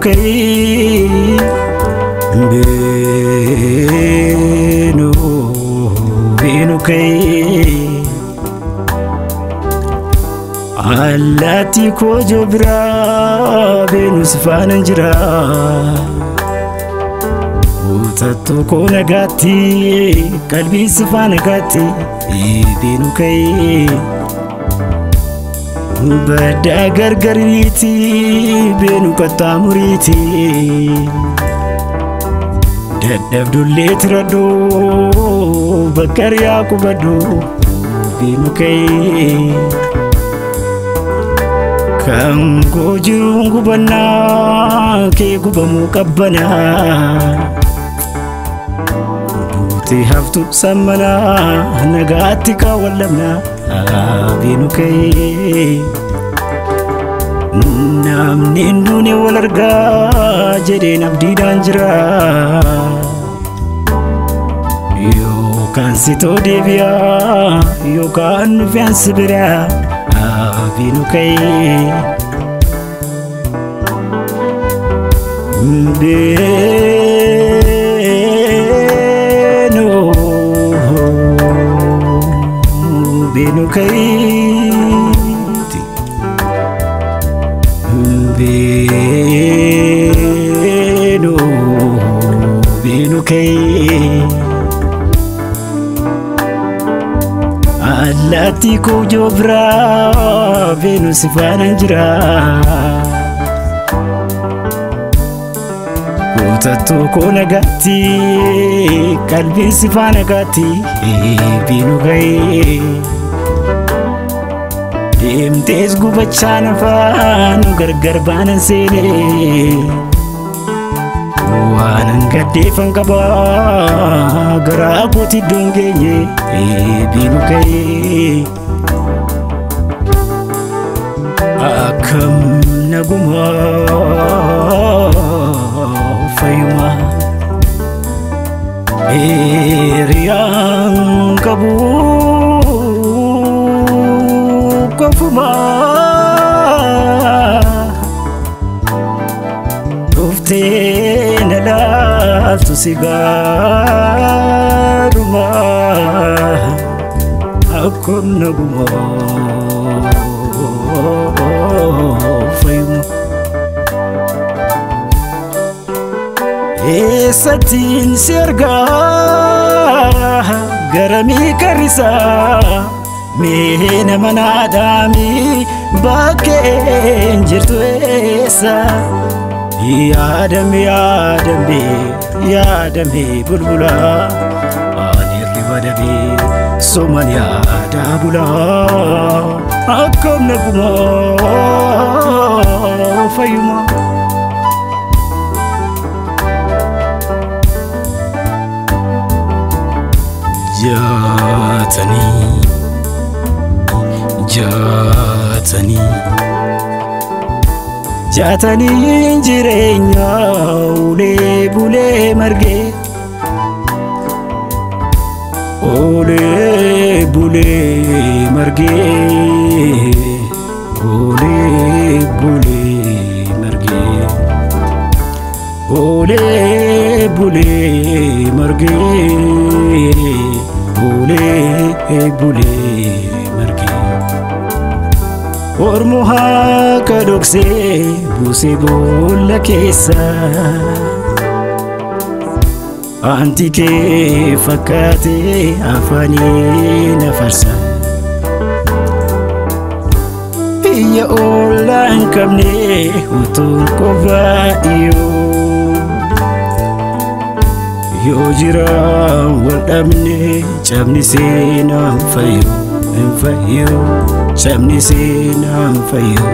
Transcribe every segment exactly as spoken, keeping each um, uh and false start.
kai benu benu kai allati ko jobra benu sifana jira utatto ko nagati qalbi sifana gati benu kai bada gargariti benu katamuriti dadab dulle trado bakar yakubado benu kai kan gojirungu bana ke gubamu kabbana duti haftu samana nagati ka wallamna benu kai namni ndune walarga jede nabdi danjra yo kan sito devia yo kan fiansibira benu kai benu benu kai benu benu kai allati ko jobra benu sifana jira utatto ko nagati qalbi sifana gati benu kai demtes gubachana fanu gargar banan sene wanan gadefan kaba gara kuti dungenye benu kai akam naguma fayuma eriyan kabu kofuma ufte nalal tu sigaruma akum naguma fayuma esatin serga garami karisa mena manadami baken jirtu esa yadam yadam yadam bulbula anirli wadabi soman yadabula akom naguma fayuma jatani jatani jatani jirenya ule bule marge ule bule marge ule bule marge ule bule marge ule bule marge ormuha kadokse buse bolla kesa antike fakate afani nafarsa ya olan kamne utun kova iyo yo jira wadamne chamni sena fayo fayo chamni sena fayo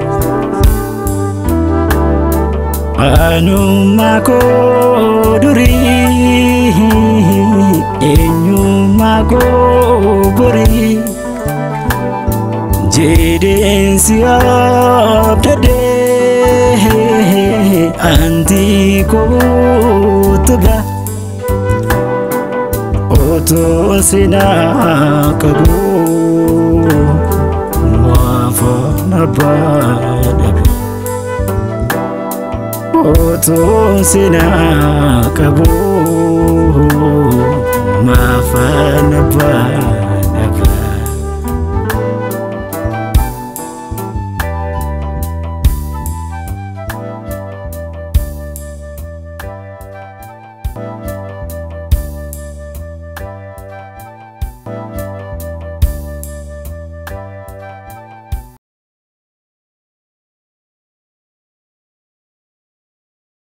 anu mako duri enyu mako buri jeden siap dade anti ko tuga oto sina kabu wafa nabadabi kotuun sinaa qabu.